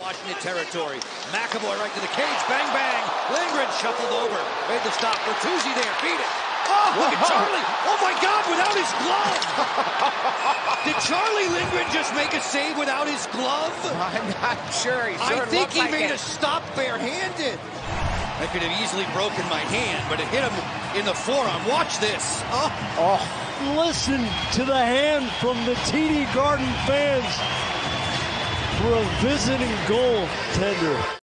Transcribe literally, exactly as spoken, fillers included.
Washington territory. McAvoy right to the cage. Bang, bang. Lindgren shuffled over. Made the stop. Bertuzzi there. Beat it. Oh, look at Charlie. Oh, my God, without his glove. Did Charlie Lindgren just make a save without his glove? I'm not sure. He sure I think he like made it. a stop barehanded. I could have easily broken my hand, but it hit him in the forearm. Watch this. Oh. Oh. Listen to the hand from the T D Garden fans for a visiting goaltender.